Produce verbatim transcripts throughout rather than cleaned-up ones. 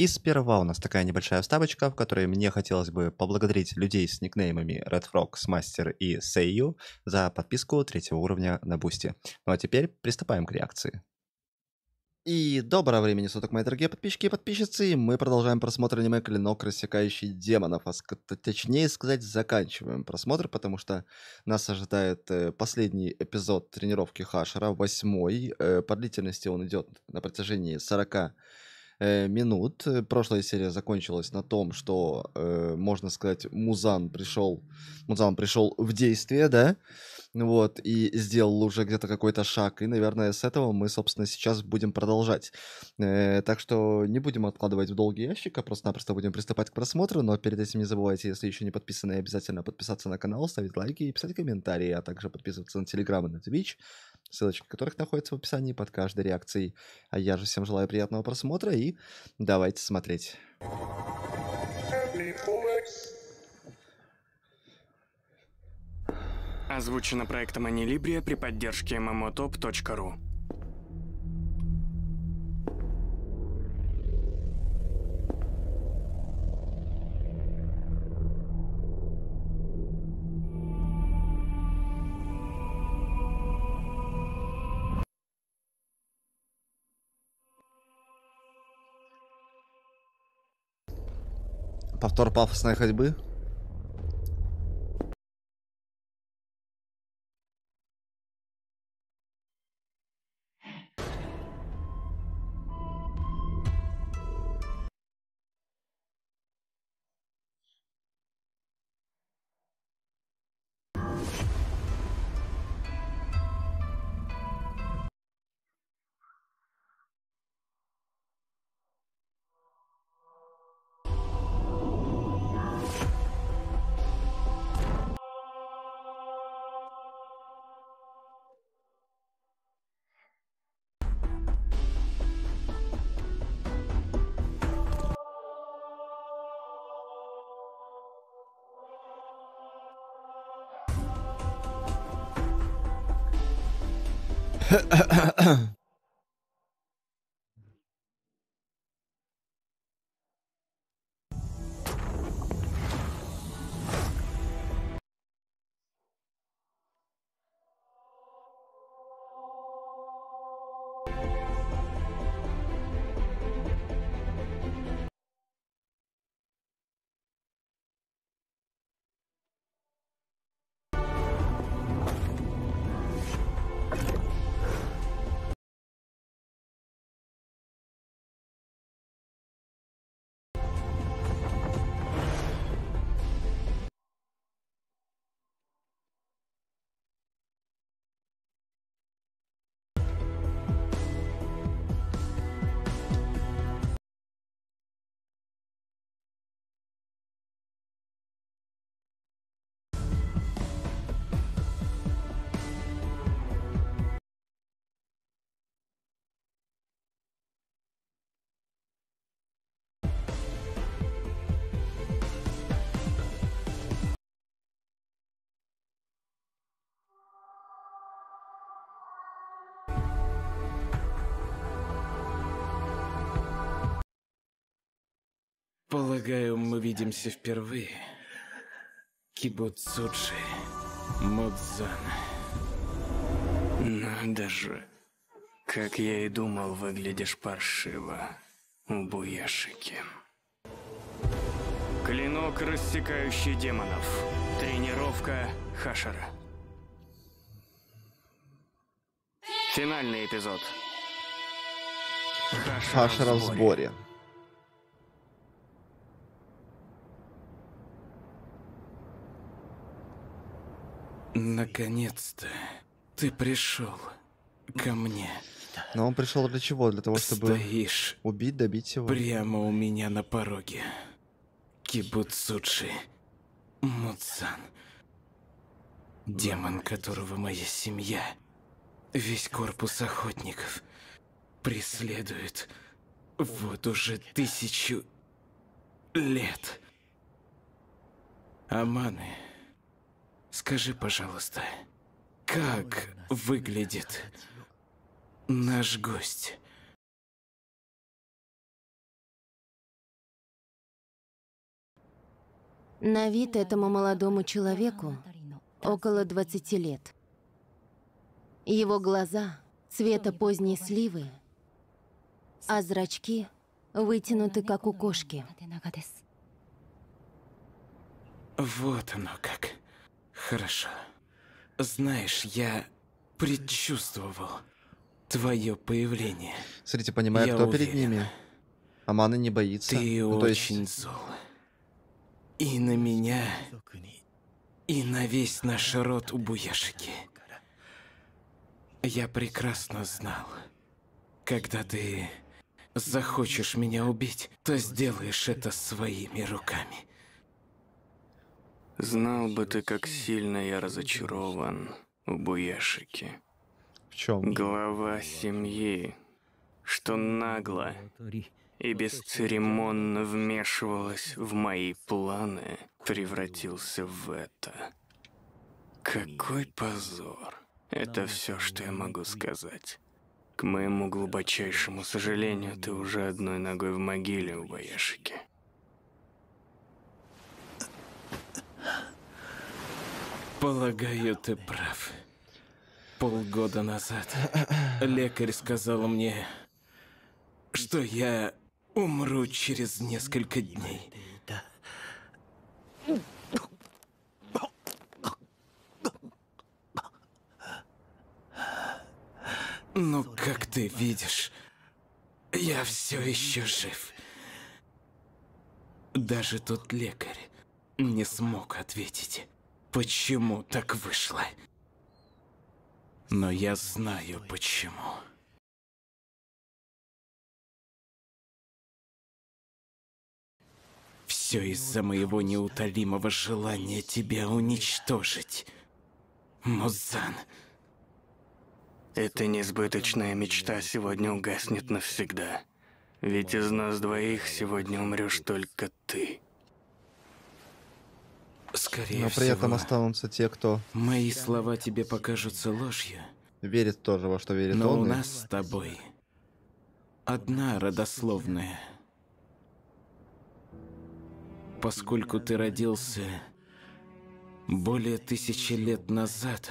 И сперва у нас такая небольшая вставочка, в которой мне хотелось бы поблагодарить людей с никнеймами Redfrog, Смастер и Сейю за подписку третьего уровня на Бусти. Ну а теперь приступаем к реакции. И доброго времени суток, мои дорогие подписчики и подписчицы. И мы продолжаем просмотр аниме «Клинок, рассекающий демонов». А ск- т- точнее сказать, заканчиваем просмотр, потому что нас ожидает э, последний эпизод тренировки Хашера, восьмой. Э, по длительности он идет на протяжении сорока э, минут. Э, Прошлая серия закончилась на том, что, э, можно сказать, Музан пришел, Музан пришел в действие, да? Вот, и сделал уже где-то какой-то шаг. И, наверное, с этого мы, собственно, сейчас будем продолжать. Э, так что не будем откладывать в долгий ящик, а просто-напросто будем приступать к просмотру. Но перед этим не забывайте, если еще не подписаны, обязательно подписаться на канал, ставить лайки и писать комментарии, а также подписываться на Телеграм и на Twitch, ссылочки которых находятся в описании под каждой реакцией. А я же всем желаю приятного просмотра и давайте смотреть. Озвучено проектом Анилибрия при поддержке эм эм о топ точка ру. Повтор пафосной ходьбы. Полагаю, мы видимся впервые. Кибуцуджи, Мудзан. Надо же. Как я и думал, выглядишь паршиво, Убуяшики. Клинок, рассекающий демонов. Тренировка Хашера. Финальный эпизод. Хашера, Хашера в сборе. Наконец-то ты пришел ко мне. Но он пришел для чего? Для того, чтобы Стоишь убить, добить его? прямо у меня на пороге. Кибуцуджи, Мудзан. Демон, которого моя семья, весь корпус охотников, преследует вот уже тысячу лет. Аманы, скажи, пожалуйста, как выглядит наш гость? На вид этому молодому человеку около двадцати лет. Его глаза цвета поздней сливы, а зрачки вытянуты, как у кошки. Вот оно как. Хорошо. Знаешь, я предчувствовал твое появление. Смотрите, понимаю, Я кто перед уверен. ними. Аманы не боится. Ты Ну, то есть, очень зол. И на меня, и на весь наш род Убуяшики. Я прекрасно знал, когда ты захочешь меня убить, то сделаешь это своими руками. Знал бы ты, как сильно я разочарован, Убуяшики. в чем? Глава семьи, что нагло и бесцеремонно вмешивалась в мои планы, превратился в это. Какой позор. Это все, что я могу сказать. К моему глубочайшему сожалению, ты уже одной ногой в могиле, Убуяшики. Полагаю, ты прав. Полгода назад лекарь сказал мне, что я умру через несколько дней. Но, как ты видишь, я все еще жив. Даже тот лекарь не смог ответить, почему так вышло. Но я знаю, почему. Все из-за моего неутолимого желания тебя уничтожить, Музан. Эта несбыточная мечта сегодня угаснет навсегда. Ведь из нас двоих сегодня умрешь только ты. Скорее Но при всего, этом останутся те, кто мои слова тебе покажутся ложью, верит тоже, во что верит но он. у и- нас с тобой одна родословная. Поскольку ты родился более тысячи лет назад,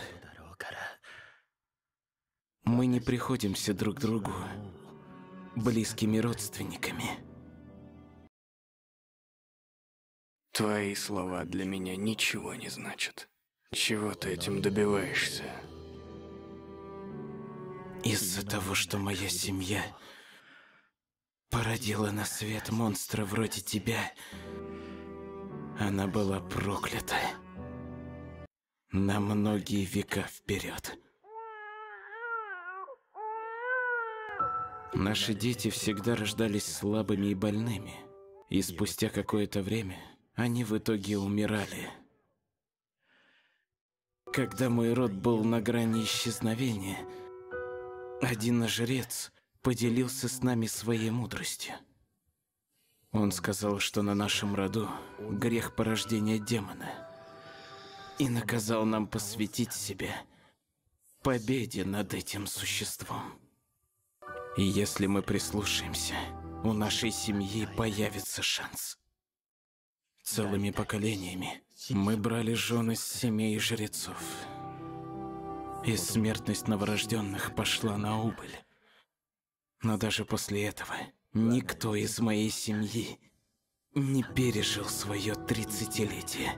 мы не приходимся друг другу близкими родственниками. Твои слова для меня ничего не значат. Чего ты этим добиваешься? Из-за того, что моя семья породила на свет монстра вроде тебя, она была проклята на многие века вперед. Наши дети всегда рождались слабыми и больными, и спустя какое-то время они в итоге умирали. Когда мой род был на грани исчезновения, один жрец поделился с нами своей мудростью. Он сказал, что на нашем роду грех порождения демона, и наказал нам посвятить себя победе над этим существом. И если мы прислушаемся, у нашей семьи появится шанс. Целыми поколениями мы брали жен из семей жрецов, и смертность новорожденных пошла на убыль. Но даже после этого никто из моей семьи не пережил свое тридцатилетие.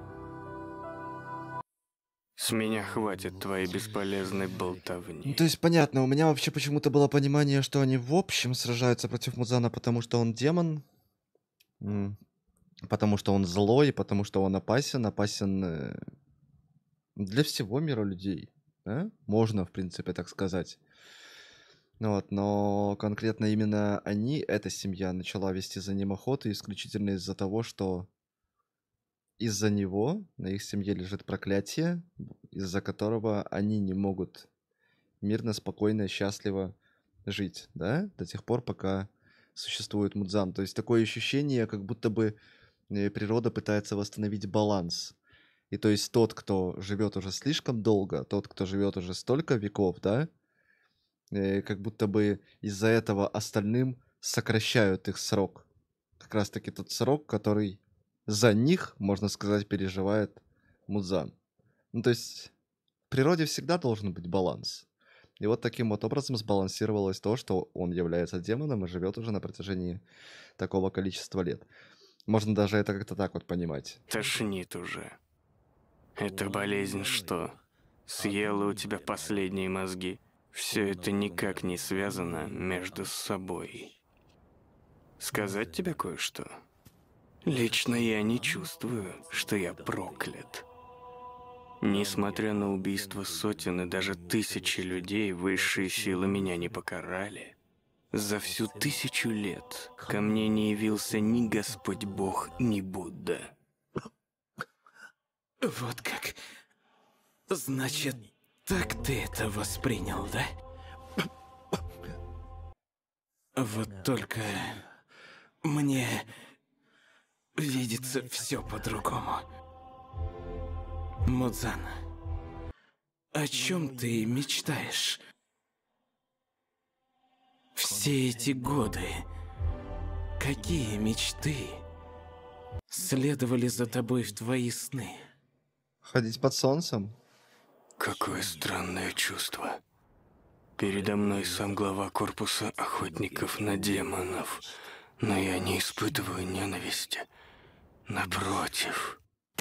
С меня хватит твоей бесполезной болтовни. Ну, то есть, понятно, у меня вообще почему-то было понимание, что они в общем сражаются против Музана, потому что он демон, м, потому что он злой, потому что он опасен, опасен э, для всего мира людей, да? Можно, в принципе, так сказать. Ну вот, но конкретно именно они, эта семья, начала вести за ним охоту исключительно из-за того, что из-за него на их семье лежит проклятие, из-за которого они не могут мирно, спокойно, счастливо жить, да, до тех пор, пока существует Мудзан. То есть такое ощущение, как будто бы э, природа пытается восстановить баланс. И то есть тот, кто живет уже слишком долго, тот, кто живет уже столько веков, да, э, как будто бы из-за этого остальным сокращают их срок. Как раз таки тот срок, который за них, можно сказать, переживает Мудзан. Ну, то есть в природе всегда должен быть баланс. И вот таким вот образом сбалансировалось то, что он является демоном и живет уже на протяжении такого количества лет. Можно даже это как-то так вот понимать. Тошнит уже. Эта болезнь что? Съела у тебя последние мозги? Все это никак не связано между собой. Сказать тебе кое-что? Лично я не чувствую, что я проклят. Несмотря на убийство сотен и даже тысячи людей, высшие силы меня не покарали. За всю тысячу лет ко мне не явился ни Господь Бог, ни Будда. Вот как. Значит, так ты это воспринял, да? Вот только мне видится все по-другому. Мудзан, о чем ты мечтаешь? Все эти годы, какие мечты следовали за тобой в твои сны? Ходить под солнцем? Какое странное чувство. Передо мной сам глава корпуса охотников на демонов. Но я не испытываю ненависти. Напротив.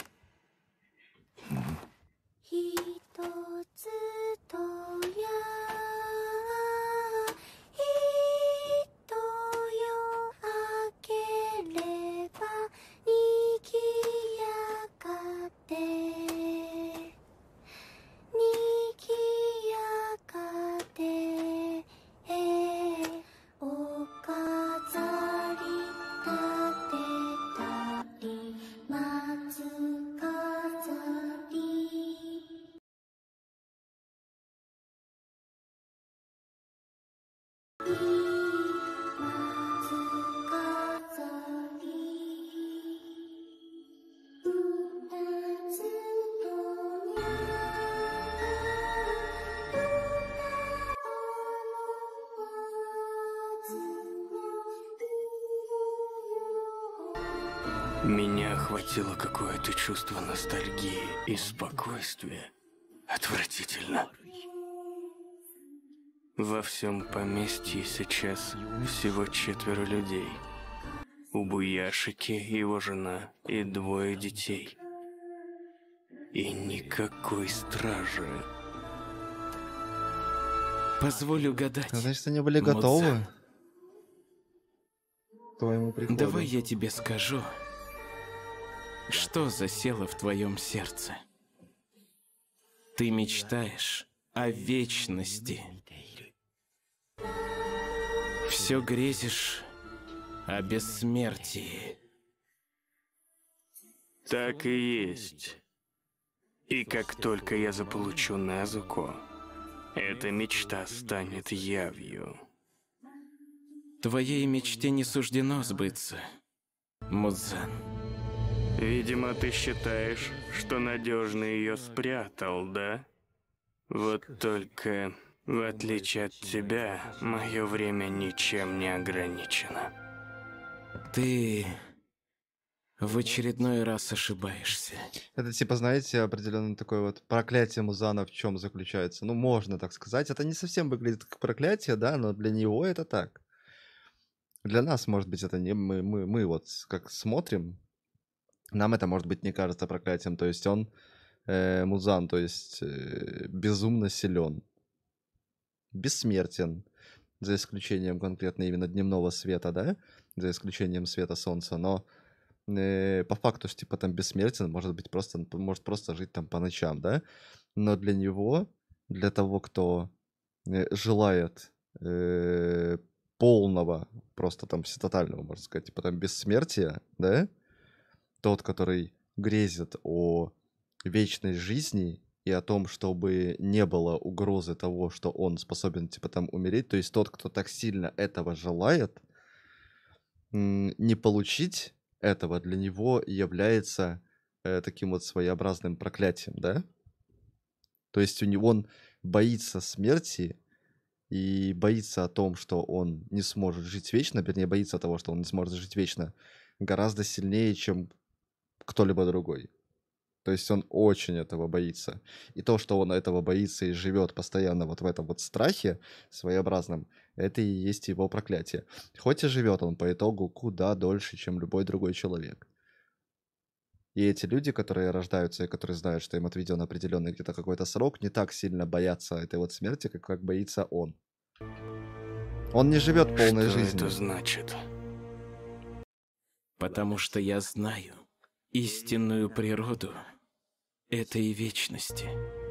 Меня охватило какое-то чувство ностальгии и спокойствия. Отвратительно. Во всем поместье сейчас всего четверо людей. У Буяшики его жена и двое детей. И никакой стражи. Позволь угадать. Значит, они были Мудзан. готовы к твоему приходу. Давай я тебе скажу, что засело в твоем сердце. Ты мечтаешь о вечности. Все грезишь о бессмертии. Так и есть. И как только я заполучу Незуко, эта мечта станет явью. Твоей мечте не суждено сбыться, Мудзан. Видимо, ты считаешь, что надежно ее спрятал, да? Вот только, в отличие от тебя, мое время ничем не ограничено. Ты в очередной раз ошибаешься. Это типа, знаете, определенно такое вот проклятие Музана в чем заключается. Ну, можно так сказать. Это не совсем выглядит как проклятие, да, но для него это так. Для нас, может быть, это не мы, мы, мы вот как смотрим, нам это, может быть, не кажется проклятием. То есть он, э, Музан, то есть э, безумно силен, бессмертен, за исключением конкретно именно дневного света, да, за исключением света солнца, но э, по факту, что типа там бессмертен, может быть просто, может просто жить там по ночам, да, но для него, для того, кто э, желает э, полного, просто там всетотального, можно сказать, типа там бессмертия, да, тот, который грезит о вечной жизни и о том, чтобы не было угрозы того, что он способен, типа, там умереть, то есть тот, кто так сильно этого желает, не получить этого для него является э, таким вот своеобразным проклятием, да? То есть у него он боится смерти и боится о том, что он не сможет жить вечно, вернее, боится того, что он не сможет жить вечно, гораздо сильнее, чем кто-либо другой. То есть он очень этого боится. И то, что он этого боится и живет постоянно вот в этом вот страхе своеобразном, это и есть его проклятие. Хоть и живет он по итогу куда дольше, чем любой другой человек. И эти люди, которые рождаются и которые знают, что им отведен определенный где-то какой-то срок, не так сильно боятся этой вот смерти, как, как боится он. Он не живет полной Что жизнью. это значит? Потому что я знаю истинную природу этой вечности.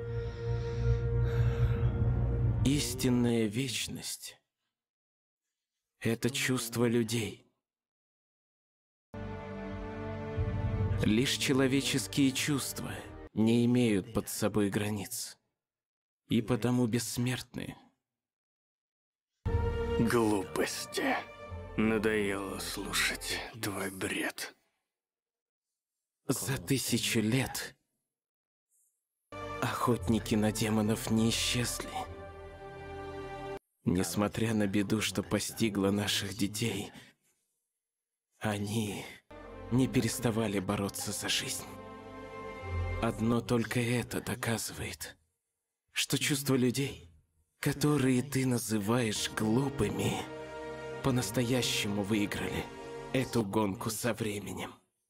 Истинная вечность — это чувство людей. Лишь человеческие чувства не имеют под собой границ, и потому бессмертны. Глупости. Надоело слушать твой бред. За тысячу лет охотники на демонов не исчезли. Несмотря на беду, что постигла наших детей, они не переставали бороться за жизнь. Одно только это доказывает, что чувства людей, которые ты называешь глупыми, по-настоящему выиграли эту гонку со временем.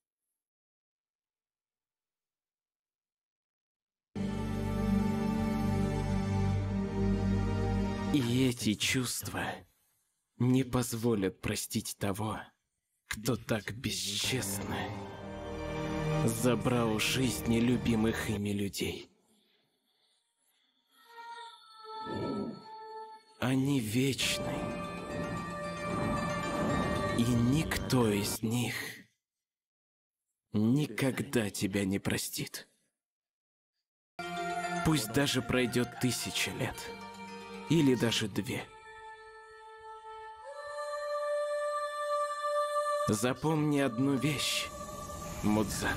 И эти чувства не позволят простить того, кто так бесчестно забрал жизни любимых ими людей. Они вечны, и никто из них никогда тебя не простит. Пусть даже пройдет тысяча лет, или даже две. Запомни одну вещь, Мудзан.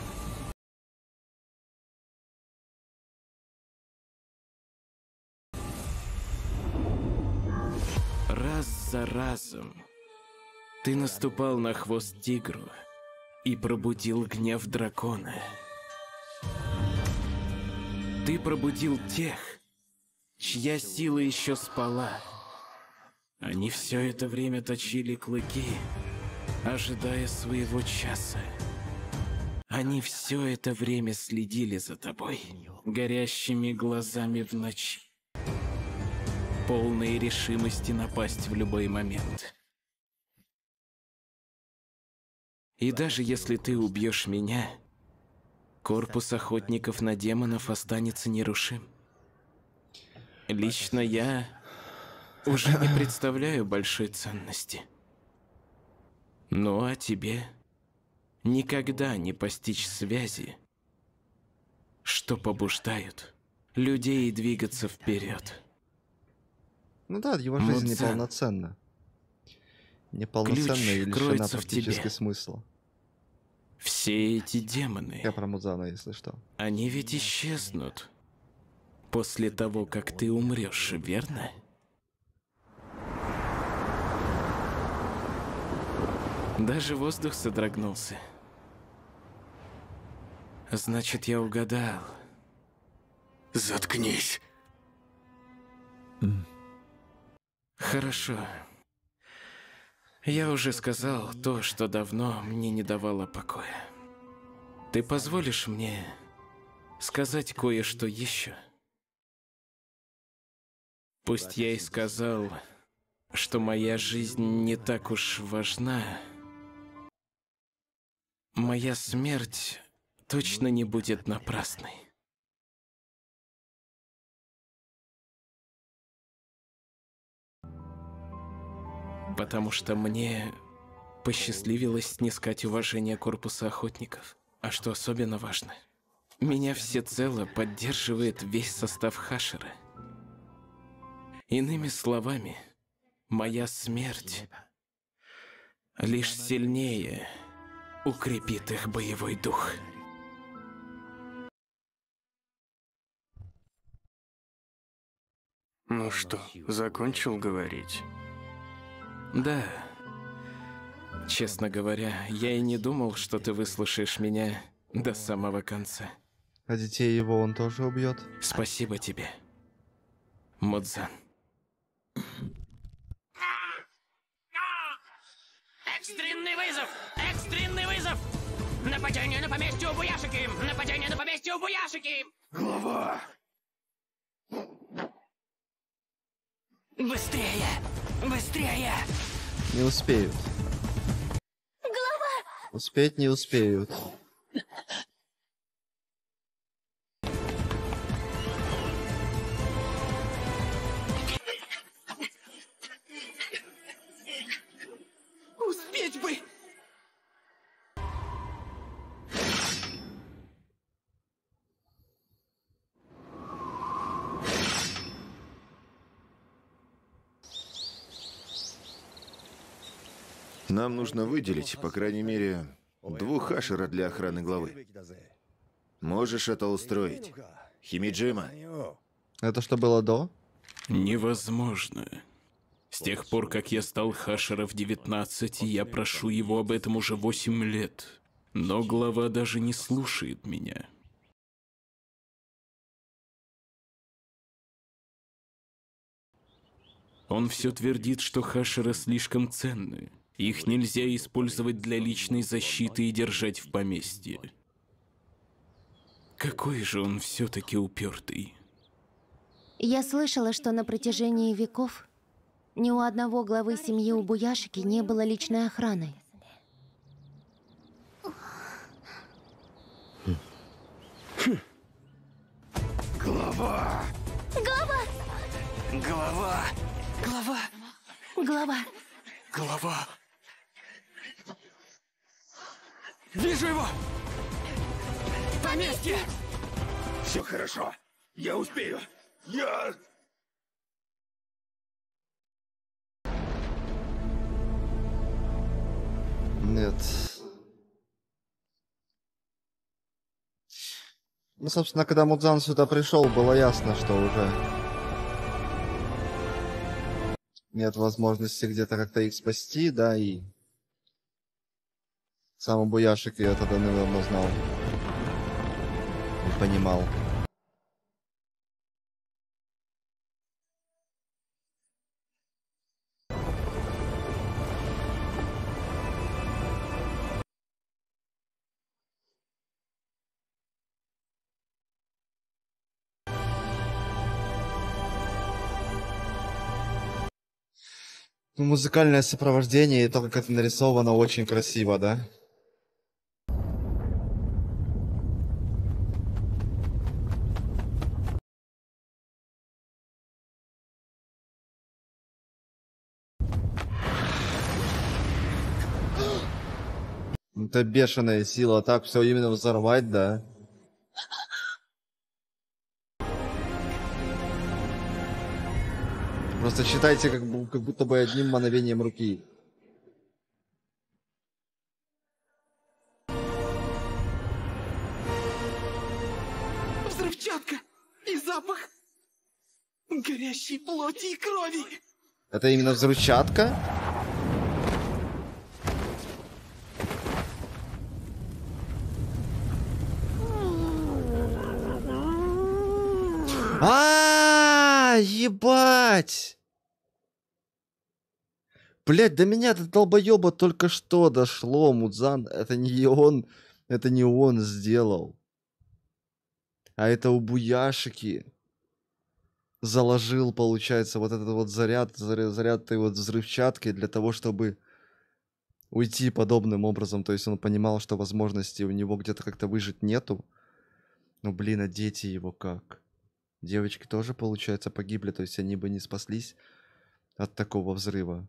Раз за разом ты наступал на хвост тигру и пробудил гнев дракона. Ты пробудил тех, чья сила еще спала. Они все это время точили клыки, ожидая своего часа. Они все это время следили за тобой, горящими глазами в ночи, полные решимости напасть в любой момент. И даже если ты убьешь меня, корпус охотников на демонов останется нерушим. Лично я уже не представляю большой ценности. Ну а тебе никогда не постичь связи, что побуждают людей двигаться вперед. Ну да, его жизнь Мудзан. неполноценна. Неполноценна и Ключ лишена кроется в практически тебе. смысла. Все эти демоны, Я про Мудзана, если что. они ведь исчезнут после того, как ты умрешь, верно? Даже воздух содрогнулся. Значит, я угадал. Заткнись. Хорошо. Я уже сказал то, что давно мне не давало покоя. Ты позволишь мне сказать кое-что еще? Пусть я и сказал, что моя жизнь не так уж важна, моя смерть точно не будет напрасной. Потому что мне посчастливилось снискать уважение корпуса охотников. А что особенно важно, меня всецело поддерживает весь состав Хашера. Иными словами, моя смерть лишь сильнее укрепит их боевой дух. Ну что, закончил говорить? Да. Честно говоря, я и не думал, что ты выслушаешь меня до самого конца. А детей его он тоже убьет? Спасибо тебе, Мудзан. Экстренный вызов! Экстренный вызов! Нападение на поместье Убуяшики! Нападение на поместье Убуяшики! Глава! Быстрее! Быстрее! Не успеют. Глава! Успеть не успеют. Успеть бы! Нам нужно выделить, по крайней мере, двух хашера для охраны главы. Можешь это устроить, Химиджима? Это что было до? Невозможно. С тех пор, как я стал хашера в девятнадцать, я прошу его об этом уже восемь лет. Но глава даже не слушает меня. Он все твердит, что хашеры слишком ценны. Их нельзя использовать для личной защиты и держать в поместье. Какой же он все-таки упертый. Я слышала, что на протяжении веков ни у одного главы семьи Убуяшики не было личной охраны. Глава! Глава! Глава! Глава, Глава! Вижу его! Поместье! Все хорошо. Я успею. Я... Нет. Ну, собственно, когда Мудзан сюда пришел, было ясно, что уже нет возможности где-то как-то их спасти, да, и сам Убуяшики это давно знал и понимал. Ну, музыкальное сопровождение и то, как это нарисовано, очень красиво, да? Это бешеная сила, так все именно взорвать, да? Просто считайте, как, бу- как будто бы одним мановением руки. Взрывчатка! И запах горящей плоти и крови! Это именно взрывчатка? А, ебать! Блять, до меня до долбоеба только что дошло, Мудзан. Это не он, это не он сделал. А это Убуяшики заложил, получается, вот этот вот заряд, заряд, заряд этой вот взрывчатки для того, чтобы уйти подобным образом. То есть он понимал, что возможности у него где-то как-то выжить нету. Ну, блин, а дети его как? Девочки тоже, получается, погибли, то есть они бы не спаслись от такого взрыва.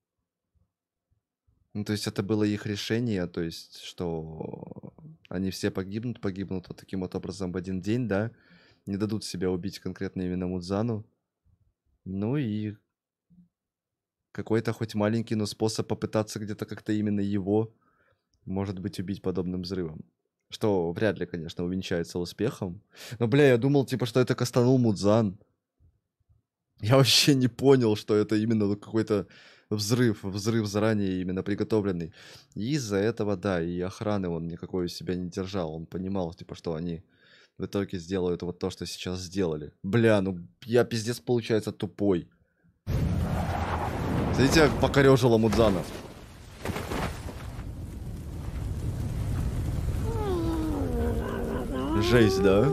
Ну, то есть это было их решение, то есть, что они все погибнут, погибнут вот таким вот образом в один день, да? Не дадут себя убить конкретно именно Мудзану. Ну и какой-то хоть маленький, но способ попытаться где-то как-то именно его, может быть, убить подобным взрывом. Что вряд ли, конечно, увенчается успехом. Но, бля, я думал, типа, что это кастанул Мудзан. Я вообще не понял, что это именно какой-то взрыв, взрыв заранее именно приготовленный. И из-за этого, да, и охраны он никакой у себя не держал. Он понимал, типа, что они в итоге сделают вот то, что сейчас сделали. Бля, ну я пиздец, получается, тупой. Смотрите, как покорёжило Мудзана. Жесть, да?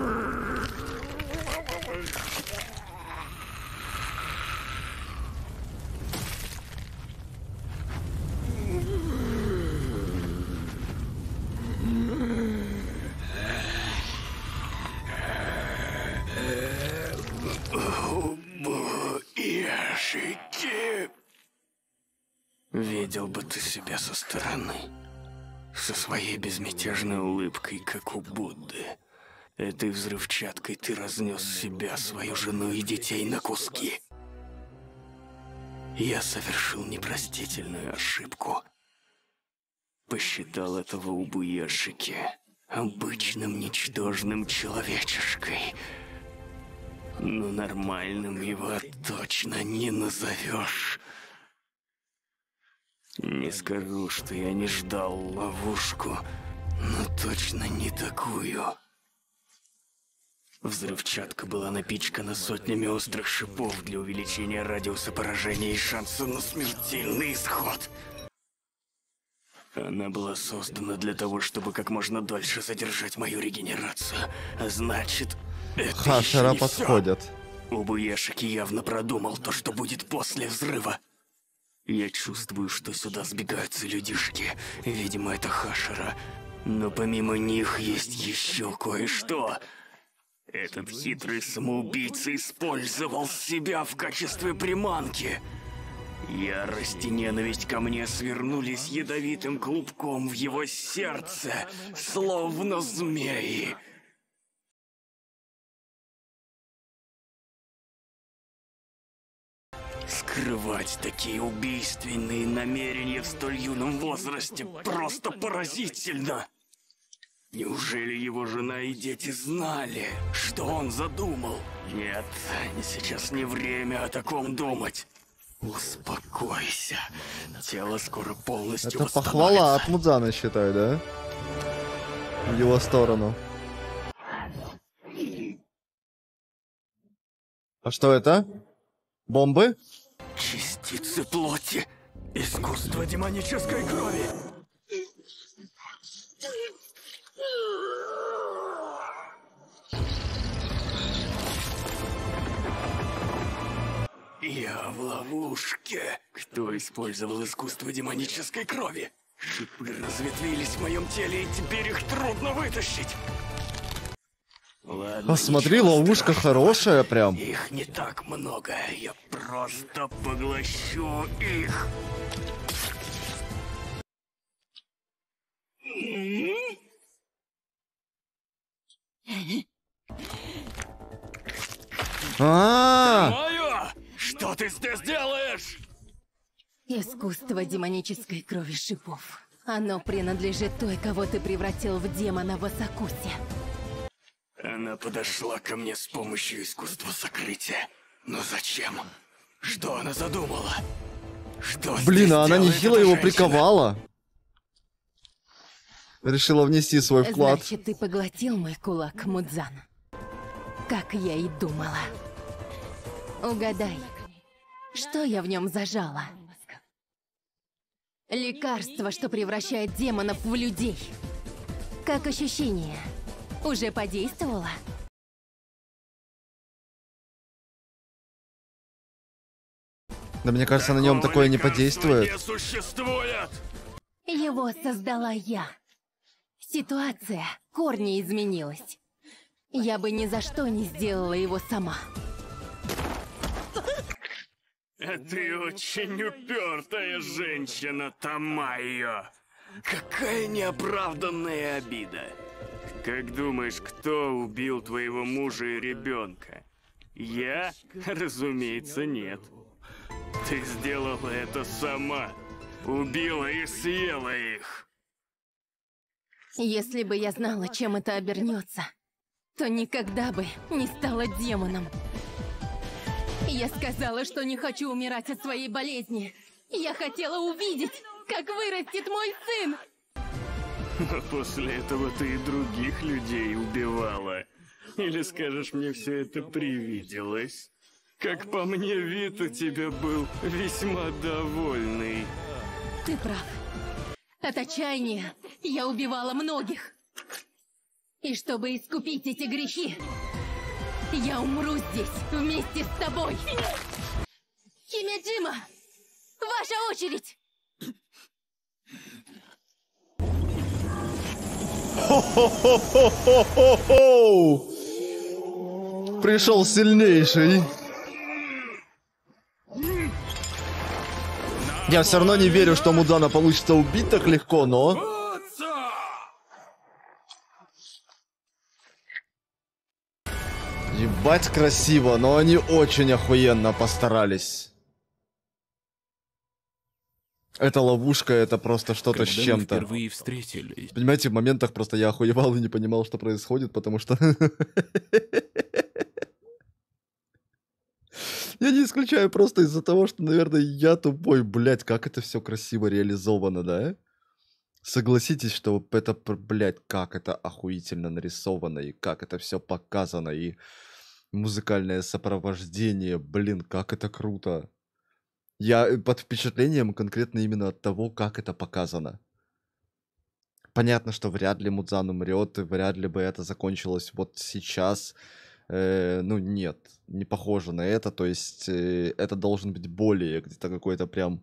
Видел бы ты себя со стороны. Со своей безмятежной улыбкой, как у Будды. Этой взрывчаткой ты разнес себя, свою жену и детей на куски. Я совершил непростительную ошибку. Посчитал этого Убуешики обычным ничтожным человечешкой. Но нормальным его точно не назовешь. Не скажу, что я не ждал ловушку, но точно не такую. Взрывчатка была напичкана сотнями острых шипов для увеличения радиуса поражения и шанса на смертельный исход. Она была создана для того, чтобы как можно дольше задержать мою регенерацию. А значит, это Хашера еще не подходят. всё. Убуешики явно продумал то, что будет после взрыва. Я чувствую, что сюда сбегаются людишки. Видимо, это Хашера. Но помимо них есть еще кое-что. Этот хитрый самоубийца использовал себя в качестве приманки. Ярость и ненависть ко мне свернулись ядовитым клубком в его сердце, словно змеи. Скрывать такие убийственные намерения в столь юном возрасте просто поразительно. Неужели его жена и дети знали, что он задумал? Нет, сейчас не время о таком думать. Успокойся. Тело скоро полностью Это похвала от Мудзана, считай, да? В его сторону. А что это? Бомбы? Частицы плоти. Искусство демонической крови. Я в ловушке. Кто использовал искусство демонической крови? Шипы разветвились в моем теле, и теперь их трудно вытащить. Ладно, Посмотри, ничего ловушка страшного. хорошая прям. Их не так много, я просто поглощу их. А, Майо, что ты здесь делаешь? Искусство демонической крови шипов. Оно принадлежит той, кого ты превратил в демона в Асакусе. Она подошла ко мне с помощью искусства сокрытия. Но зачем? Что она задумала? Что блин, здесь а она делает нехило эта его женщина? приковала. Решила внести свой вклад. Значит, ты поглотил мой кулак, Мудзан. Как я и думала. Угадай, что я в нем зажала? Лекарство, что превращает демонов в людей. Как ощущение? Уже подействовало? Да мне кажется, на нем такое не Такого лекарства подействует. не существует! Его создала я. Ситуация корни изменилась. Я бы ни за что не сделала его сама. Ты очень упертая женщина, Тамайо. Какая неоправданная обида. Как думаешь, кто убил твоего мужа и ребенка? Я? Разумеется, нет. Ты сделала это сама. Убила и съела их. Если бы я знала, чем это обернется, то никогда бы не стала демоном. Я сказала, что не хочу умирать от своей болезни. Я хотела увидеть, как вырастет мой сын. Но после этого ты и других людей убивала. Или скажешь, мне все это привиделось? Как по мне, вид у тебя был весьма довольный. Ты прав. От отчаяния я убивала многих. И чтобы искупить эти грехи, я умру здесь вместе с тобой. Химиджима, ваша очередь. Хо-хо-хо-хо-хо-хо! Пришел сильнейший. Я все равно не верю, что Мудзана получится убить так легко, но... Ебать красиво, но они очень охуенно постарались. Эта ловушка, это просто что-то с чем-то. Мы впервые встретились. Понимаете, в моментах просто я охуевал и не понимал, что происходит, потому что... Я не исключаю просто из-за того, что, наверное, я тупой. Блять, как это все красиво реализовано, да? Согласитесь, что это, блядь, как это охуительно нарисовано, и как это все показано, и музыкальное сопровождение, блин, как это круто. Я под впечатлением конкретно именно от того, как это показано. Понятно, что вряд ли Мудзан умрет, и вряд ли бы это закончилось вот сейчас. Э, ну, нет, не похоже на это. То есть, э, это должен быть более где-то какой-то прям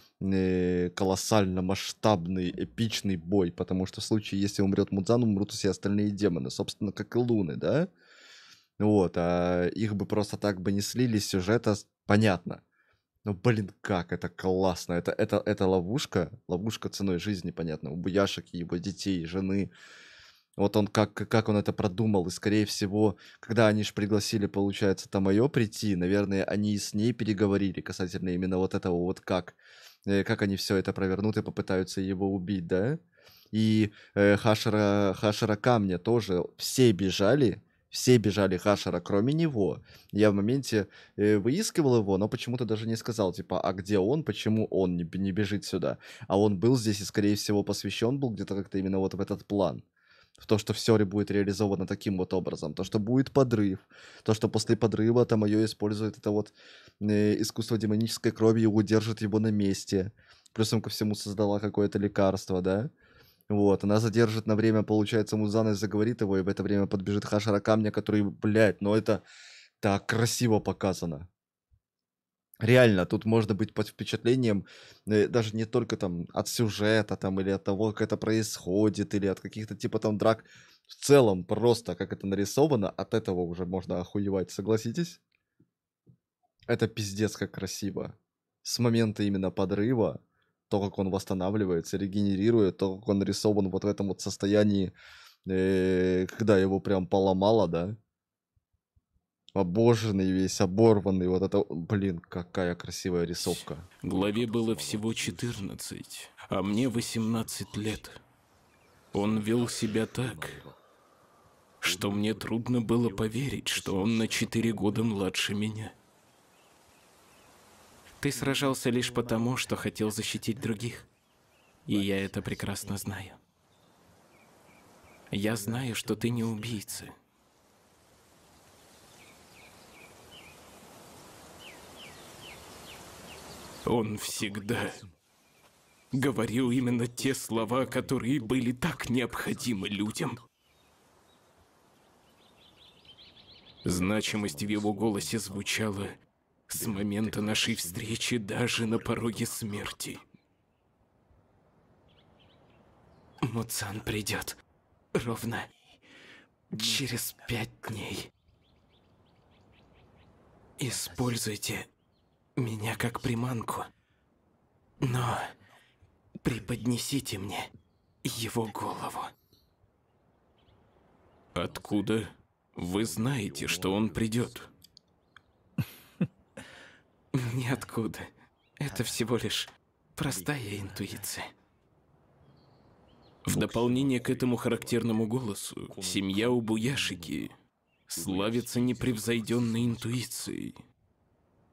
э, колоссально масштабный, эпичный бой. Потому что в случае, если умрет Мудзан, умрут все остальные демоны. Собственно, как и Луны, да? Вот, а их бы просто так бы не слили с сюжета, понятно. Ну, блин, как это классно. Это, это, это ловушка. Ловушка ценой жизни, понятно. У Буяшики, его детей, жены. Вот он как, как он это продумал. И, скорее всего, когда они же пригласили, получается, Тамайо прийти, наверное, они и с ней переговорили касательно именно вот этого вот как. Э, как они все это провернут и попытаются его убить, да? И э, Хашира, Хашира Камня тоже все бежали. Все бежали Хашира, кроме него. Я в моменте э, выискивал его, но почему-то даже не сказал, типа, а где он, почему он не, не бежит сюда. А он был здесь и, скорее всего, посвящен был где-то как-то именно вот в этот план. В то, что все будет реализовано таким вот образом. То, что будет подрыв. То, что после подрыва Тамайо использует это вот э, искусство демонической крови и удержит его на месте. Плюсом ко всему создала какое-то лекарство, да? Вот, она задержит на время, получается, Мудзана заговорит его, и в это время подбежит Хашира Камня, который, блядь, ну это так красиво показано. Реально, тут можно быть под впечатлением э, даже не только там от сюжета, там, или от того, как это происходит, или от каких-то типа там драк. В целом, просто как это нарисовано, от этого уже можно охуевать, согласитесь? Это пиздец как красиво. С момента именно подрыва, то, как он восстанавливается, регенерирует, то, как он нарисован вот в этом вот состоянии, э, когда его прям поломало, да? Обожженный весь, оборванный, вот это, блин, какая красивая рисовка. Главе было всего четырнадцать, а мне восемнадцать лет. Он вел себя так, что мне трудно было поверить, что он на четыре года младше меня. Ты сражался лишь потому, что хотел защитить других. И я это прекрасно знаю. Я знаю, что ты не убийца. Он всегда говорил именно те слова, которые были так необходимы людям. Значимость в его голосе звучала с момента нашей встречи даже на пороге смерти. Мудзан придет ровно через пять дней. Используйте меня как приманку, но преподнесите мне его голову. Откуда вы знаете, что он придет? Ниоткуда. Это всего лишь простая интуиция. В дополнение к этому характерному голосу, семья Убуяшики славится непревзойденной интуицией.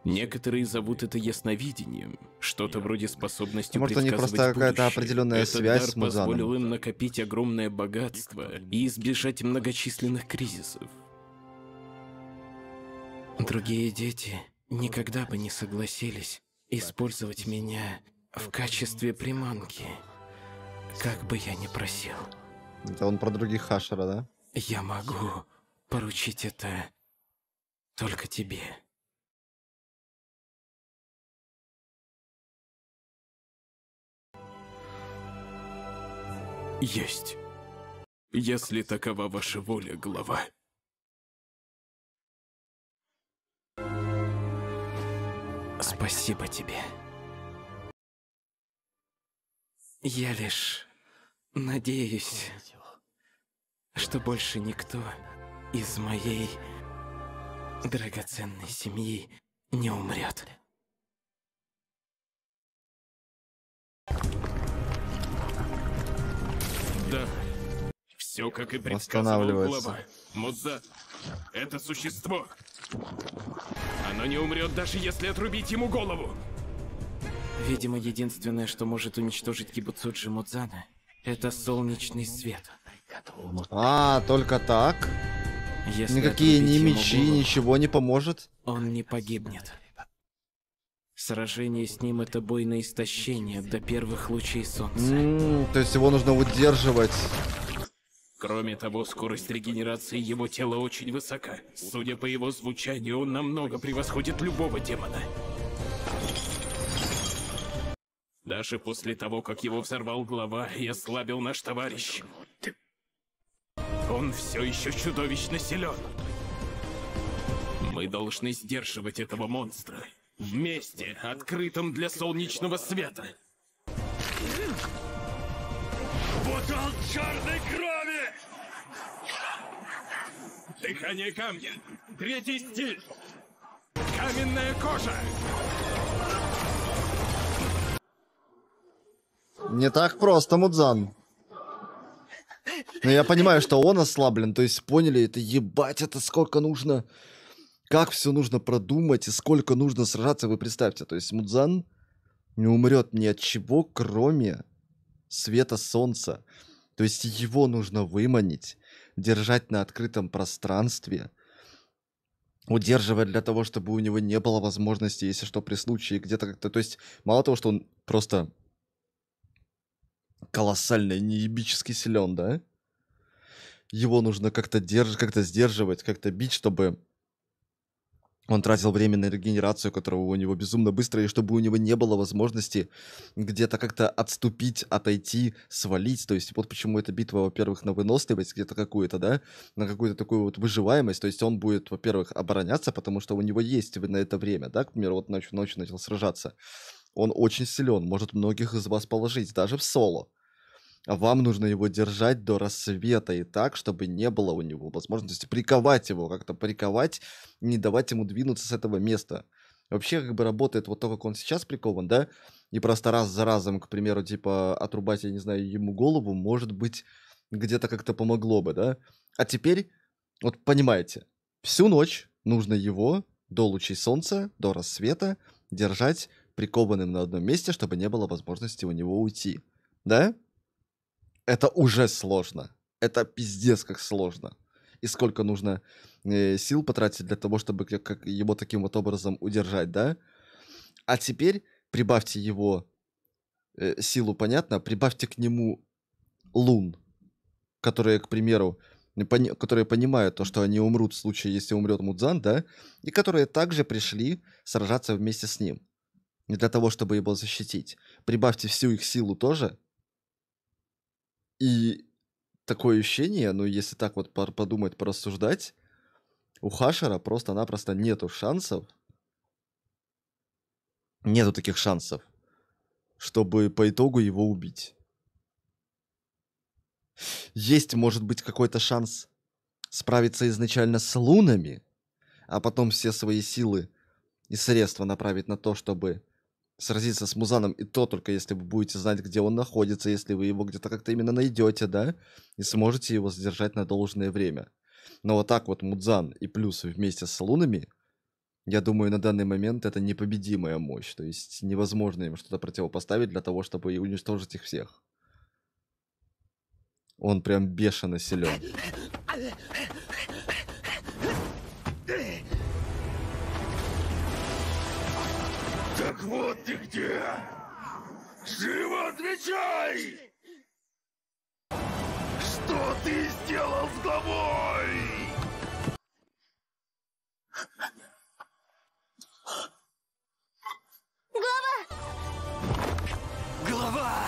Некоторые зовут это ясновидением, что-то вроде способности Может, у них предсказывать просто какая-то будущее. определенная Этот связь дар с Мудзаном. позволил им накопить огромное богатство и избежать многочисленных кризисов. Другие дети никогда бы не согласились использовать меня в качестве приманки, как бы я ни просил. Это он про других Хашера, да? Я могу поручить это только тебе. Есть. Если такова ваша воля, глава. Спасибо тебе. Я лишь надеюсь, что больше никто из моей драгоценной семьи не умрет. Да, все как и предсказывал глава. Мудзан — это существо. Оно не умрет, даже если отрубить ему голову. Видимо, единственное, что может уничтожить Кибуцуджи Мудзана, это солнечный свет. А, только так? Если Никакие ни отрубить ему мечи, голову, ничего не поможет? он не погибнет. Сражение с ним — это бой на истощение до первых лучей солнца. М, то есть его нужно удерживать. Кроме того, скорость регенерации его тела очень высока. Судя по его звучанию, он намного превосходит любого демона. Даже после того, как его взорвал глава и ослабил наш товарищ, он все еще чудовищно силен. Мы должны сдерживать этого монстра. Вместе, открытым для солнечного света. Бутон черной крови! Дыхание камня. Третий стиль. Каменная кожа. Не так просто, Мудзан. Но я понимаю, что он ослаблен, то есть поняли, это ебать, это сколько нужно, как все нужно продумать и сколько нужно сражаться, вы представьте. То есть Мудзан не умрет ни от чего, кроме света солнца. То есть его нужно выманить, держать на открытом пространстве, удерживать для того, чтобы у него не было возможности, если что, при случае где-то как-то... То есть мало того, что он просто колоссально неебически силен, да? Его нужно как-то держать, как-то сдерживать, как-то бить, чтобы он тратил время на регенерацию, которого у него безумно быстро, и чтобы у него не было возможности где-то как-то отступить, отойти, свалить. То есть вот почему эта битва, во-первых, на выносливость где-то какую-то, да, на какую-то такую вот выживаемость. То есть он будет, во-первых, обороняться, потому что у него есть на это время, да, к примеру, вот ночью, ночью начал сражаться. Он очень силен, может многих из вас положить, даже в соло. А вам нужно его держать до рассвета и так, чтобы не было у него возможности приковать его, как-то приковать, не давать ему двинуться с этого места. Вообще, как бы работает вот то, как он сейчас прикован, да, и просто раз за разом, к примеру, типа, отрубать, я не знаю, ему голову, может быть, где-то как-то помогло бы, да. А теперь, вот понимаете, всю ночь нужно его до лучей солнца, до рассвета держать прикованным на одном месте, чтобы не было возможности у него уйти, да? Это уже сложно. Это пиздец как сложно. И сколько нужно э, сил потратить для того, чтобы как, как его таким вот образом удержать, да? А теперь прибавьте его э, силу, понятно? Прибавьте к нему лун, которые, к примеру, пони- которые понимают то, что они умрут в случае, если умрет Мудзан, да? И которые также пришли сражаться вместе с ним. Не для того, чтобы его защитить. Прибавьте всю их силу тоже. И такое ощущение, ну, если так вот пор- подумать, порассуждать, у Хашера просто-напросто нету шансов, нету таких шансов, чтобы по итогу его убить. Есть, может быть, какой-то шанс справиться изначально с лунами, а потом все свои силы и средства направить на то, чтобы сразиться с Музаном, и то только если вы будете знать, где он находится, если вы его где-то как-то именно найдете, да, и сможете его задержать на должное время. Но вот так вот Мудзан и плюс вместе с лунами, Я думаю, на данный момент это непобедимая мощь. То есть невозможно им что-то противопоставить для того, чтобы уничтожить их всех. Он прям бешено силен. Так вот ты где! Живо отвечай! Что ты сделал с главой? Голова!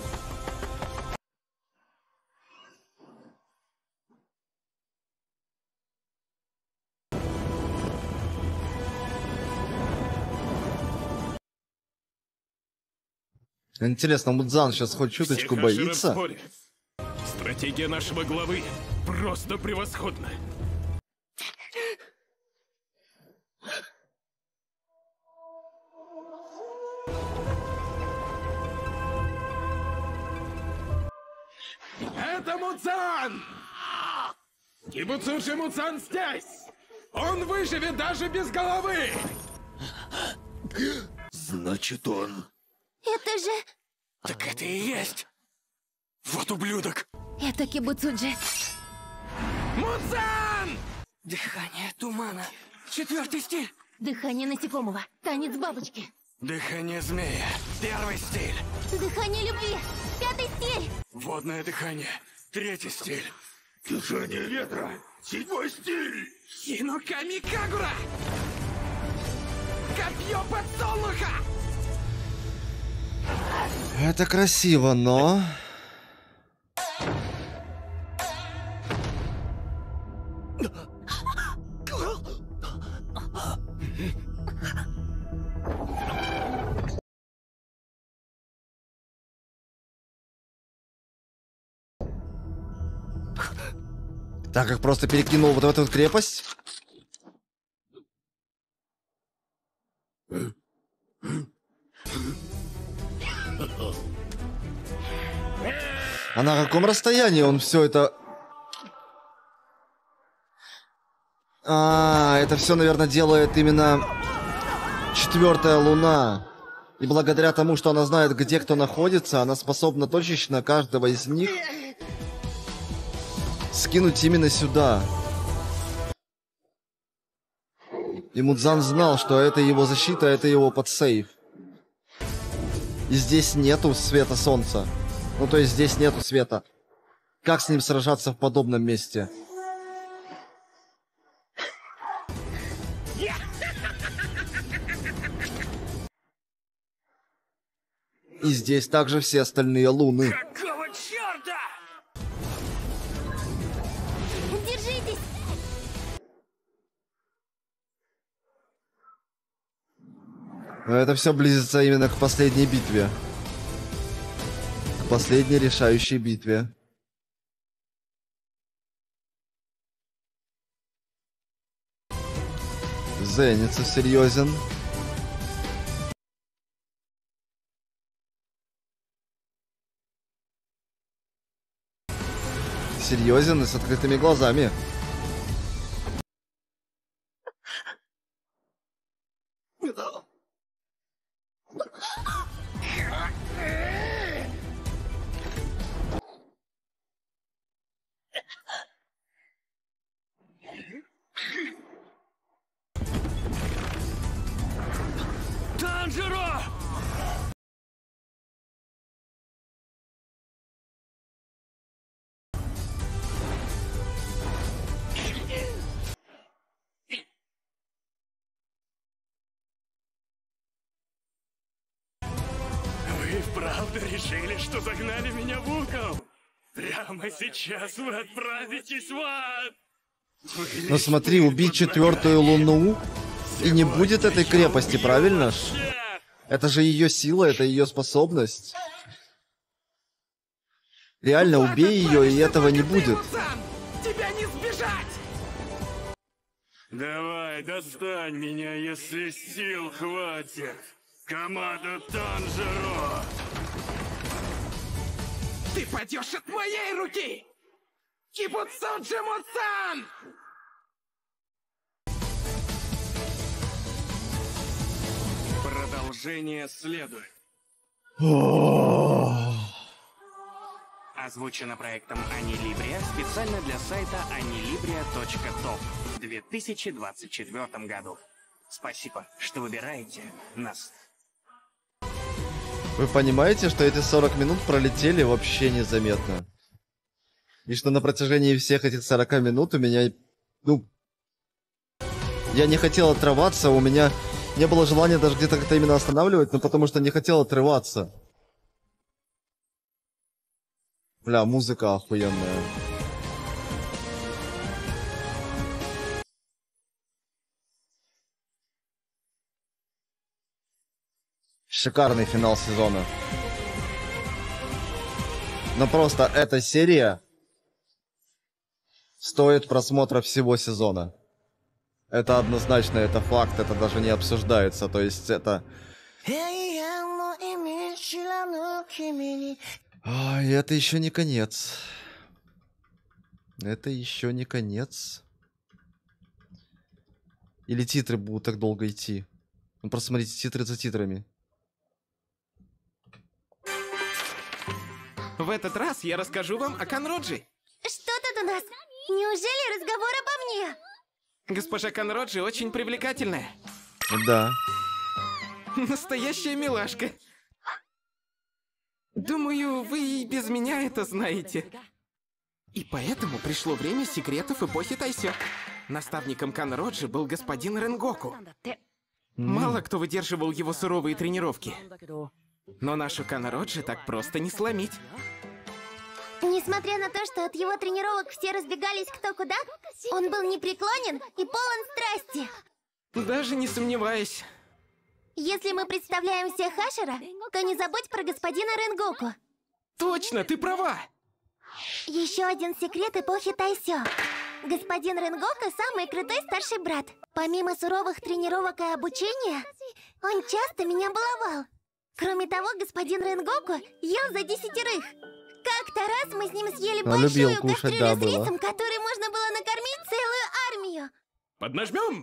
Интересно, Мудзан сейчас хоть чуточку Все боится? хашеры в сборе. Стратегия нашего главы просто превосходна. Это Мудзан! Кибуцуши Мудзан здесь! Он выживет даже без головы! Значит, он... Это же... Так это и есть! Вот ублюдок! Это Кибуцуджи. Мудзан! Дыхание тумана. Четвертый стиль. Дыхание насекомого. Танец бабочки. Дыхание змея. Первый стиль. Дыхание любви. Пятый стиль. Водное дыхание. Третий стиль. Дыхание ветра! Седьмой стиль! Хиноками Кагура! Копье подсолнуха! Это красиво, но... Так как просто перекинул вот в эту вот крепость. А на каком расстоянии он все это... А, это все, наверное, делает именно четвертая луна. И благодаря тому, что она знает, где кто находится, она способна точечно каждого из них скинуть именно сюда. И Мудзан знал, что это его защита, это его подсейв. И здесь нету света солнца. Ну, то есть здесь нету света. Как с ним сражаться в подобном месте? И здесь также все остальные луны. Какого черта? Держитесь. Но это все близится именно к последней битве. К последней решающей битве. Зенитсу серьезен. Серьезен и с открытыми глазами. Танжеро! Вы правда решили, что загнали меня в угол? Прямо сейчас вы отправитесь в ад! Но смотри, убить четвертую луну, и не будет этой крепости, правильно ж? Это же ее сила, это ее способность. Реально, убей ее, и этого не будет. Тебя не сбежать! Давай, достань меня, если сил хватит. Команда Танжеро! Ты падешь от моей руки! Кибуцуджи Мудзан! Продолжение следует. Озвучено проектом Анилибрия специально для сайта анилибрия точка топ в две тысячи двадцать четвёртом году. Спасибо, что выбираете нас. Вы понимаете, что эти сорок минут пролетели вообще незаметно? И что на протяжении всех этих сорока минут у меня... Ну... Я не хотел отрываться, у меня не было желания даже где-то как-то именно останавливать, ну потому что не хотел отрываться. Бля, музыка охуенная. Шикарный финал сезона. Но просто эта серия стоит просмотра всего сезона. Это однозначно, это факт, это даже не обсуждается. То есть это... А, и это еще не конец. Это еще не конец. Или титры будут так долго идти? Ну просто смотрите, титры за титрами. В этот раз я расскажу вам о Канроджи. Что тут у нас? Неужели разговор обо мне? Госпожа Канроджи очень привлекательная. Да. Настоящая милашка. Думаю, вы и без меня это знаете. И поэтому пришло время секретов эпохи Тайсё. Наставником Канроджи был господин Ренгоку. Мало кто выдерживал его суровые тренировки. Но нашу Канроджи так просто не сломить. Несмотря на то, что от его тренировок все разбегались кто куда, он был непреклонен и полон страсти. Даже не сомневаюсь. Если мы представляем себе Хашера, то не забудь про господина Ренгоку. Точно, ты права! Еще один секрет эпохи Тайсё. Господин Ренгоку самый крутой старший брат. Помимо суровых тренировок и обучения, он часто меня баловал. Кроме того, господин Ренгоку ел за десятерых. Как-то раз мы с ним съели Он любил большую кушать, кастрюлю да, с было. рисом, которой можно было накормить целую армию. Поднажмем!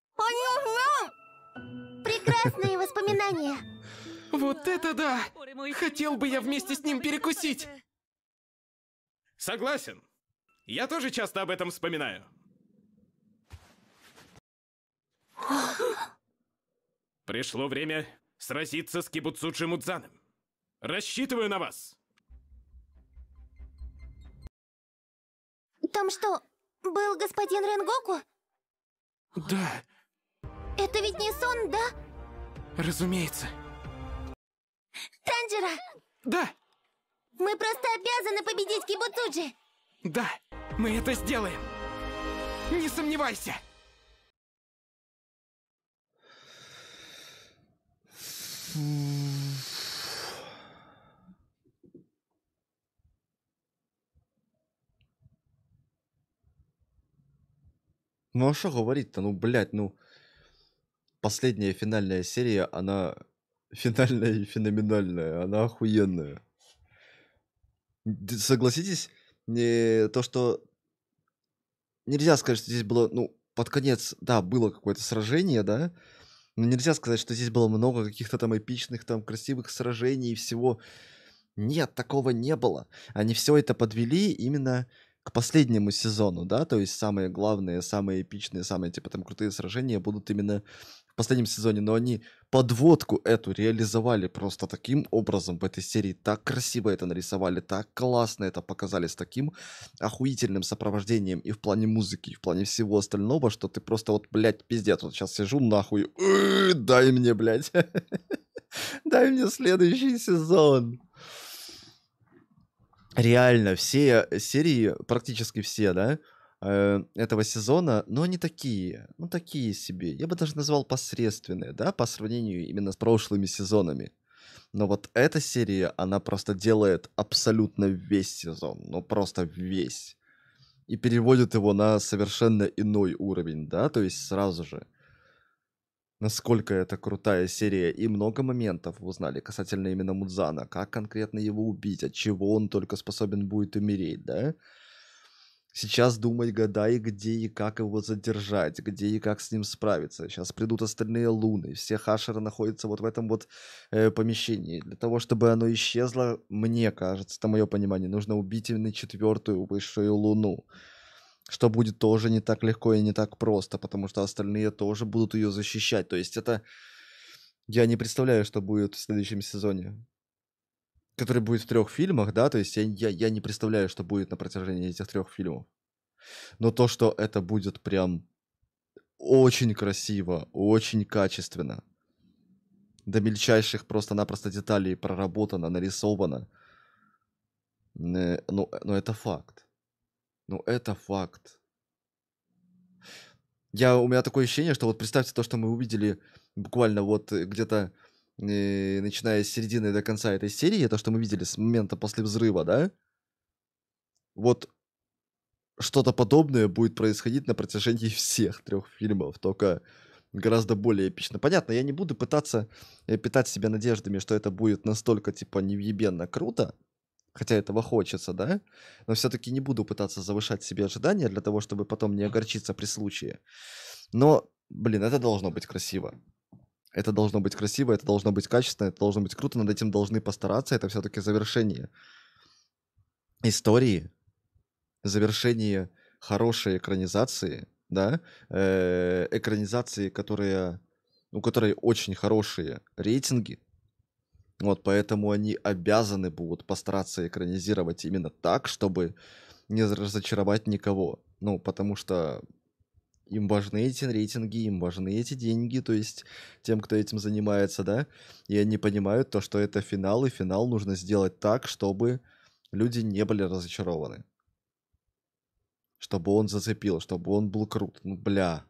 Прекрасные воспоминания. Вот это да! Хотел бы я вместе с ним перекусить. Согласен. Я тоже часто об этом вспоминаю. Пришло время сразиться с Кибуцуджи Мудзаном. Рассчитываю на вас. Там что, был господин Ренгоку? Да, Это ведь не сон, да? разумеется. Танжера, Да, мы просто обязаны победить Кибуцуджи. да, мы это сделаем. Не сомневайся. Ну а что говорить-то? Ну, блядь, ну... Последняя финальная серия, она финальная и феноменальная. Она охуенная. Д- Согласитесь, не то, что... Нельзя сказать, что здесь было, ну, под конец, да, было какое-то сражение, да? Но нельзя сказать, что здесь было много каких-то там эпичных, там, красивых сражений и всего. Нет, такого не было. Они все это подвели именно к последнему сезону, да? То есть самые главные, самые эпичные, самые, типа, там, крутые сражения будут именно в последнем сезоне. Но они подводку эту реализовали просто таким образом в этой серии. Так красиво это нарисовали, так классно это показали, с таким охуительным сопровождением и в плане музыки, и в плане всего остального, что ты просто вот, блядь, пиздец, вот сейчас сижу нахуй, «Э, дай мне, блядь, дай мне следующий сезон». Реально, все серии, практически все, да, э, этого сезона, но они такие, ну такие себе. Я бы даже назвал посредственные, да, по сравнению именно с прошлыми сезонами. Но вот эта серия, она просто делает абсолютно весь сезон, ну просто весь. И переводит его на совершенно иной уровень, да, то есть сразу же. Насколько это крутая серия, и много моментов узнали касательно именно Мудзана, как конкретно его убить, от чего он только способен будет умереть, да? Сейчас думать, гадай, где и как его задержать, где и как с ним справиться. Сейчас придут остальные луны, все хашеры находятся вот в этом вот э, помещении. Для того, чтобы оно исчезло, мне кажется, это мое понимание, нужно убить именно четвертую высшую луну. Что будет тоже не так легко и не так просто, потому что остальные тоже будут ее защищать. То есть это... Я не представляю, что будет в следующем сезоне. Который будет в трех фильмах, да, то есть я, я, я не представляю, что будет на протяжении этих трех фильмов. Но то, что это будет прям очень красиво, очень качественно, до мельчайших просто-напросто деталей проработано, нарисовано, э, ну, ну это факт. Ну это факт. Я, у меня такое ощущение, что вот представьте то, что мы увидели буквально вот э, где-то э, начиная с середины до конца этой серии, то, что мы видели с момента после взрыва, да? Вот что-то подобное будет происходить на протяжении всех трех фильмов, только гораздо более эпично. Понятно, я не буду пытаться э, питать себя надеждами, что это будет настолько, типа, невъебенно круто, хотя этого хочется, да? Но все-таки не буду пытаться завышать себе ожидания для того, чтобы потом не огорчиться при случае. Но, блин, это должно быть красиво. Это должно быть красиво, это должно быть качественно, это должно быть круто, над этим должны постараться. Это все-таки завершение истории, завершение хорошей экранизации, да, э, экранизации, которые, у которой очень хорошие рейтинги. Вот, поэтому они обязаны будут постараться экранизировать именно так, чтобы не разочаровать никого. Ну, потому что им важны эти рейтинги, им важны эти деньги, то есть тем, кто этим занимается, да, и они понимают то, что это финал, и финал нужно сделать так, чтобы люди не были разочарованы. Чтобы он зацепил, чтобы он был крут. Ну, бля.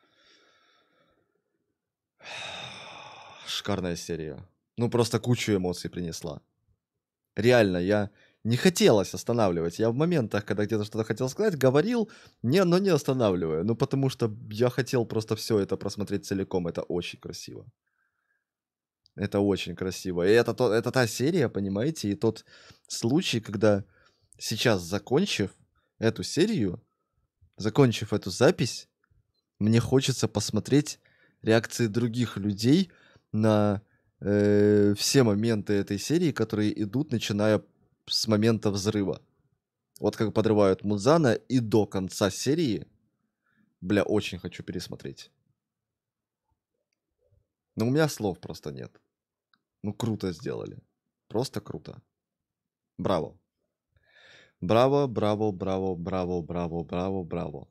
Шикарная серия. Ну, просто кучу эмоций принесла. Реально, я не хотелось останавливать. Я в моментах, когда где-то что-то хотел сказать, говорил, не, но не останавливаю. Ну, потому что я хотел просто все это просмотреть целиком. Это очень красиво. Это очень красиво. И это, то, это та серия, понимаете, и тот случай, когда сейчас, закончив эту серию, закончив эту запись, мне хочется посмотреть реакции других людей на э, все моменты этой серии, которые идут, начиная с момента взрыва. Вот как подрывают Мудзана и до конца серии. Бля, очень хочу пересмотреть. Но у меня слов просто нет. Ну, круто сделали. Просто круто. Браво. Браво, браво, браво, браво, браво, браво, браво.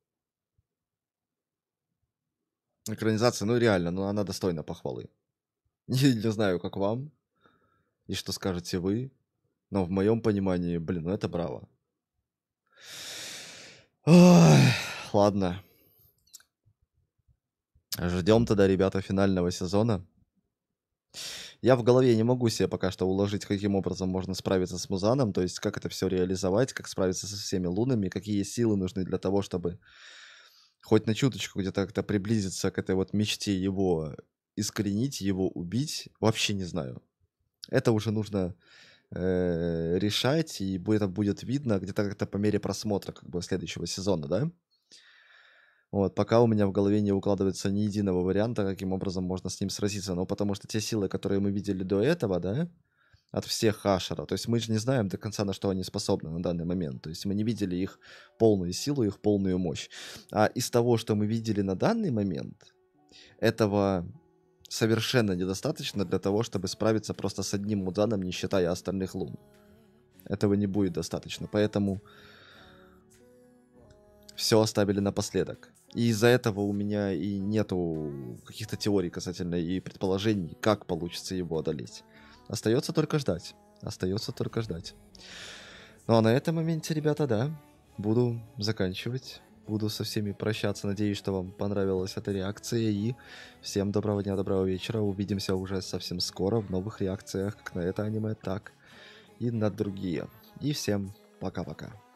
Экранизация, ну реально, ну она достойна похвалы. Не, не знаю, как вам, и что скажете вы, но в моем понимании, блин, ну это браво. Ой, ладно. Ждем тогда, ребята, финального сезона. Я в голове не могу себе пока что уложить, каким образом можно справиться с Музаном, то есть как это все реализовать, как справиться со всеми лунами, какие силы нужны для того, чтобы хоть на чуточку где-то как-то приблизиться к этой вот мечте его искоренить, его убить, вообще не знаю. Это уже нужно э, решать, и это будет видно где-то как-то по мере просмотра как бы следующего сезона, да? Вот, пока у меня в голове не укладывается ни единого варианта, каким образом можно с ним сразиться. Ну, потому что те силы, которые мы видели до этого, да, от всех хашера, то есть мы же не знаем до конца, на что они способны на данный момент. То есть мы не видели их полную силу, их полную мощь. А из того, что мы видели на данный момент, этого совершенно недостаточно для того, чтобы справиться просто с одним Мудзаном, не считая остальных лун. Этого не будет достаточно. Поэтому все оставили напоследок. И из-за этого у меня и нету каких-то теорий касательно и предположений, как получится его одолеть. Остается только ждать. Остается только ждать. Ну а на этом моменте, ребята, да, буду заканчивать. Буду со всеми прощаться. Надеюсь, что вам понравилась эта реакция. И всем доброго дня, доброго вечера. Увидимся уже совсем скоро в новых реакциях, как на это аниме, так и на другие. И всем пока-пока.